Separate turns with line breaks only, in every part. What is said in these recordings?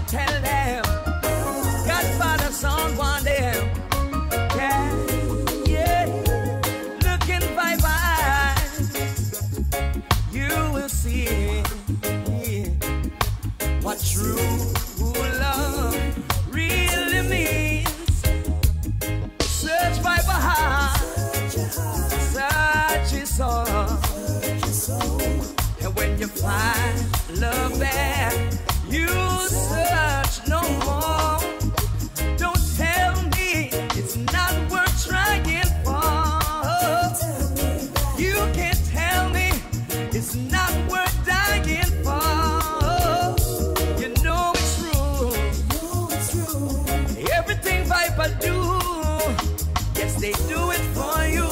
tell them. Godfather son one them. Yeah, yeah. Look in my eyes, you will see what true love really means. Search by heart, search your soul, and when you find love there, you search no more. Don't tell me it's not worth trying for. You can't tell me it's not worth dying for. You know it's true. Everything Viper do, yes, they do it for you.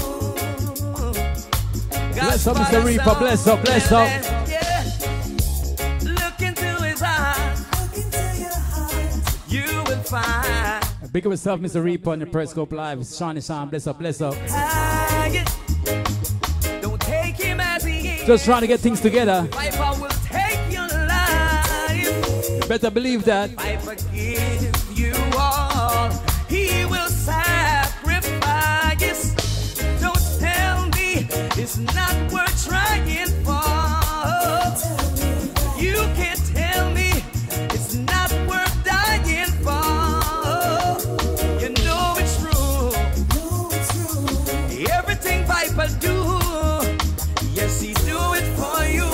Bless up, Mr. Reaper. Bless up, bless up.
Yeah. Look into his eyes. You will find.
Big up yourself, Mr. Reaper, on the Periscope Live. Shani Shan, bless up, bless up.
Don't take him as he is.
Just trying to get things together.
Viper will take your life.
You better believe that.
Viper give you all. He will sacrifice. Don't tell me it's not worth trying for. You can't tell me it's not worth dying for. You know it's true. Everything Viper do, yes, he do it for you.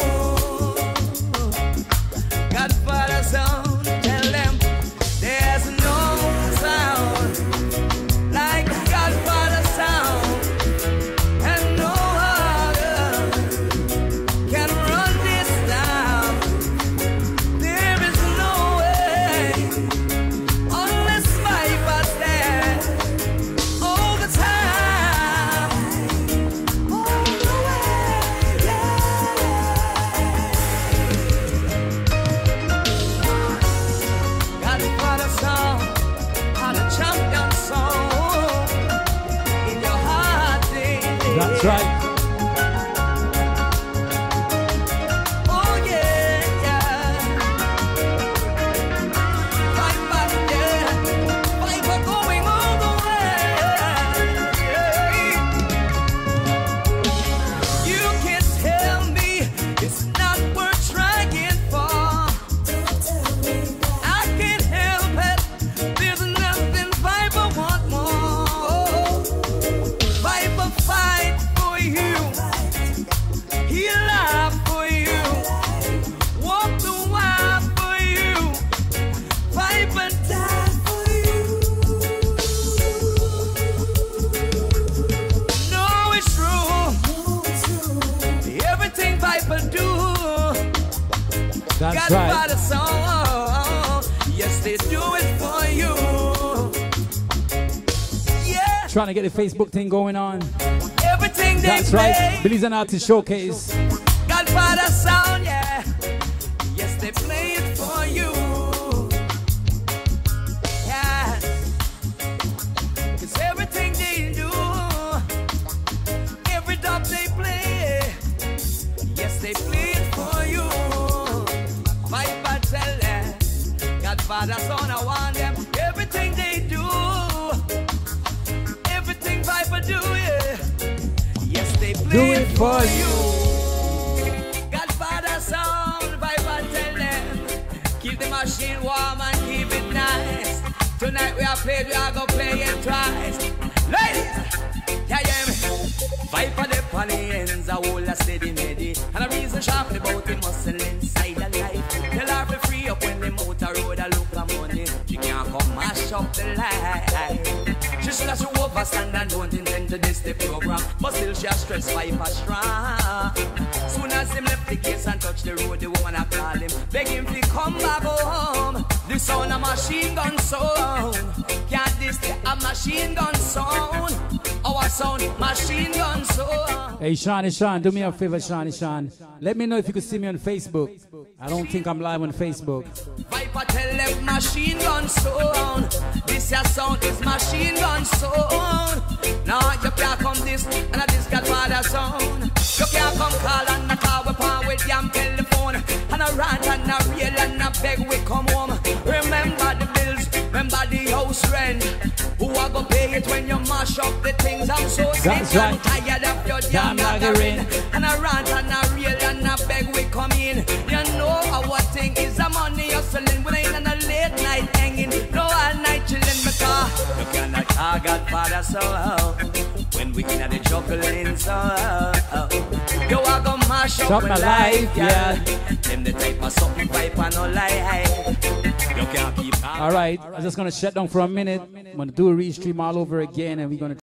Godfather sound, tell them there's no sound like Godfather sound, and no other can run this down. There is no way unless Viper's there all the time, all the way, yeah. Godfather song, and a champion song in your heart, baby.
That's right.
Oh yeah, yeah. Viper, yeah. Viper going all the way. You can't tell me it's not worth trying for. I can't help it. There's nothing Viper want more. Viper fight for you. He live for you. Walk the wild for you. Viper die for you. No, it's true. Everything Viper do,
That's
got by
right.
the song. Yes, they do it for you. Yeah,
Trying to get the Facebook thing going on.
everything they
That's
play.
right. Billy's an artist showcase.
Godfather sound, yeah. Yes, they play it for you. Yeah. 'Cause everything they do, every dub they play, yes, they play it for you. Viper tell them, Godfather son, I want them. Everything they do, everything Viper do, yeah. Yes, they play
Do it for
you. Godfather sound, Viper tell them, keep the machine warm and keep it nice. Tonight we are played, we are gonna play it twice. Ladies, yeah, yeah, me. Viper the on the ends, a whole a steady meddy. And a reason sharply about the muscle inside the life. Tell her to free up when the motor road a look of money. She can't come mash up the life. She should have to overstand and don't intend to diss the program. But still she has stress Viper strong. Soon as him left the case and touch the road, the woman a call him, beg him to come back home. The sound a machine gun sound. Can't this a machine gun sound? Our sound, machine gun sound.
Hey, Shani Shan, do me a favor, Shani Shan. Let me know if you could see me on Facebook. I don't think I'm live on Facebook.
Viper tell them machine gun sound. This your sound is machine gun sound. Now you can't come this and a this Godfather sound. You can't come call and a call with yam telephone. And a rant and a rail and a beg we come home. mash up the things. I'm so sick and tired of your damn laggering. And I rant and I reel and I beg we come in. You know our thing is the money hustling. We ain't on a late night hanging, no all night chilling. Because you cannot call Godfather so when we in the juggling so you are gonna mash up my life, yeah. Them the type of something pipe and no lie. You can't keep.
All right, I'm just gonna shut down for a minute. I'm gonna do a restream all over again, and we're gonna